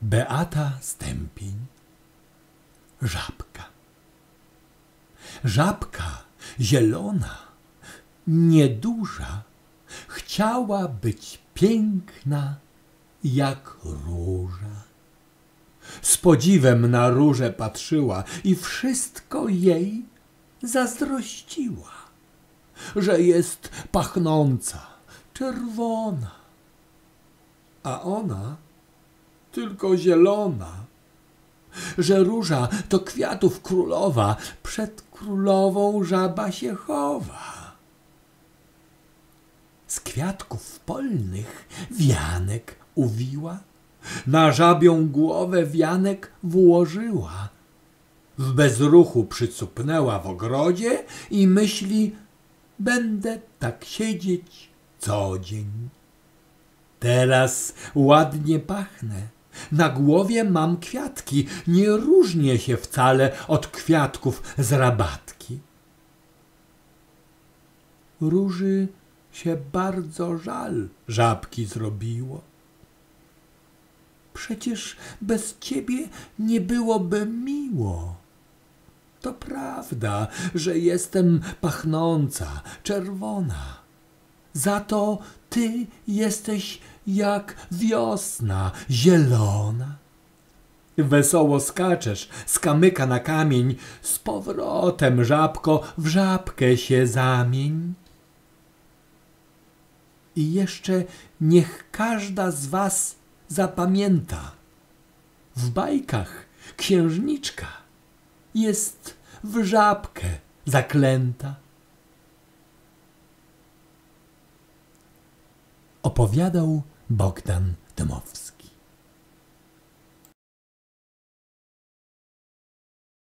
Beata Stępień. Żabka. Żabka zielona, nieduża, chciała być piękna jak róża. Z podziwem na różę patrzyła i wszystko jej zazdrościła, że jest pachnąca, czerwona, a ona tylko zielona, że róża to kwiatów królowa, przed królową żaba się chowa. Z kwiatków polnych wianek uwiła, na żabią głowę wianek włożyła. W bezruchu przycupnęła w ogrodzie i myśli, będę tak siedzieć co dzień. Teraz ładnie pachnę, na głowie mam kwiatki, nie różnię się wcale od kwiatków z rabatki. Róży się bardzo żal żabki zrobiło. Przecież bez ciebie nie byłoby miło. To prawda, że jestem pachnąca, czerwona. Za to ty jesteś jak wiosna, zielona. Wesoło skaczesz z kamyka na kamień, z powrotem, żabko, w żabkę się zamień. I jeszcze niech każda z was zapamięta, w bajkach księżniczka jest w żabkę zaklęta. Opowiadał Bogdan Dmowski.